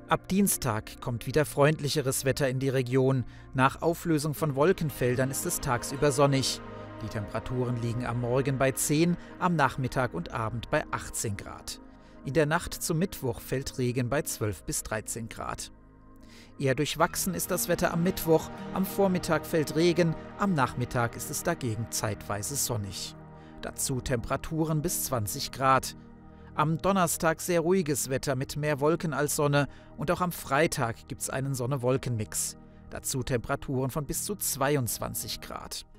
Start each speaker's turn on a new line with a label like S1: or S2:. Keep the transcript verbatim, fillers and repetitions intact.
S1: Ab Dienstag kommt wieder freundlicheres Wetter in die Region. Nach Auflösung von Wolkenfeldern ist es tagsüber sonnig. Die Temperaturen liegen am Morgen bei zehn, am Nachmittag und Abend bei achtzehn Grad. In der Nacht zum Mittwoch fällt Regen bei zwölf bis dreizehn Grad. Eher durchwachsen ist das Wetter am Mittwoch. Am Vormittag fällt Regen, am Nachmittag ist es dagegen zeitweise sonnig. Dazu Temperaturen bis zwanzig Grad. Am Donnerstag sehr ruhiges Wetter mit mehr Wolken als Sonne und auch am Freitag gibt es einen Sonne-Wolken-Mix. Dazu Temperaturen von bis zu zweiundzwanzig Grad.